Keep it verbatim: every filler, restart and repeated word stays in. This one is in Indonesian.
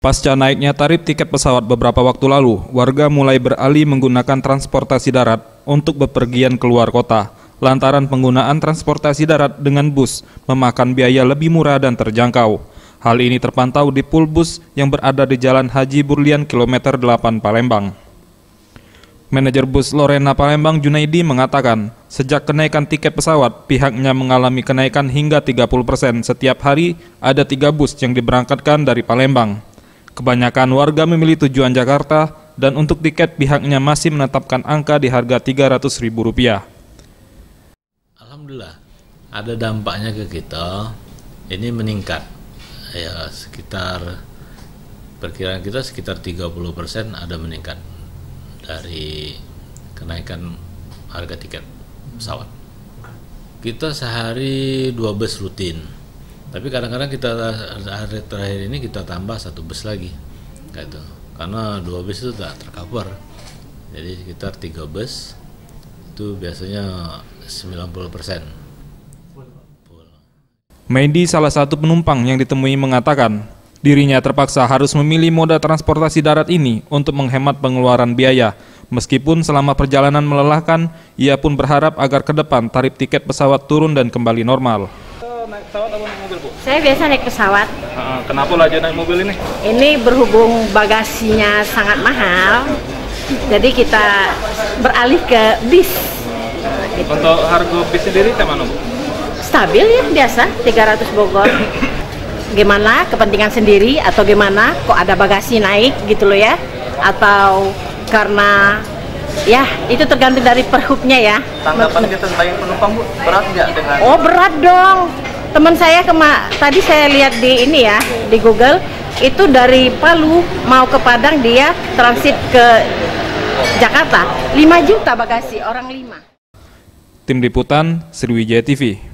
Pasca naiknya tarif tiket pesawat beberapa waktu lalu, warga mulai beralih menggunakan transportasi darat untuk bepergian keluar kota. Lantaran penggunaan transportasi darat dengan bus memakan biaya lebih murah dan terjangkau. Hal ini terpantau di pool bus yang berada di Jalan Haji Burlian kilometer delapan Palembang. Manajer bus Lorena Palembang Junaidi mengatakan, sejak kenaikan tiket pesawat, pihaknya mengalami kenaikan hingga tiga puluh persen. Setiap hari ada tiga bus yang diberangkatkan dari Palembang. Kebanyakan warga memilih tujuan Jakarta dan untuk tiket pihaknya masih menetapkan angka di harga tiga ratus ribu rupiah. Alhamdulillah ada dampaknya ke kita, ini meningkat ya, sekitar perkiraan kita sekitar tiga puluh persen ada meningkat dari kenaikan harga tiket pesawat. Kita sehari dua bus rutin, tapi kadang-kadang kita hari terakhir ini kita tambah satu bus lagi, gitu. Karena dua bus itu tak tercover, jadi sekitar tiga bus itu biasanya sembilan puluh persen. Medi, salah satu penumpang yang ditemui, mengatakan dirinya terpaksa harus memilih moda transportasi darat ini untuk menghemat pengeluaran biaya. Meskipun selama perjalanan melelahkan, ia pun berharap agar ke depan tarif tiket pesawat turun dan kembali normal. Naik pesawat atau naik mobil, Bu? Saya biasa naik pesawat. Uh, kenapa lagi naik mobil ini? Ini berhubung bagasinya sangat mahal, jadi kita beralih ke bis. Gitu. Untuk harga bis sendiri mana, Bu? Stabil ya, biasa tiga ratus Bogor. Gimana kepentingan sendiri atau gimana kok ada bagasi naik gitu loh ya? Atau karena ya itu tergantung dari perhubnya ya. Tanggapan kita sebagai penumpang, Bu, berat nggak dengan? Oh, berat dong. Teman saya kema tadi saya lihat di ini ya, di Google, itu dari Palu mau ke Padang dia transit ke Jakarta, lima juta bagasi, orang lima. Tim Liputan Sriwijaya T V.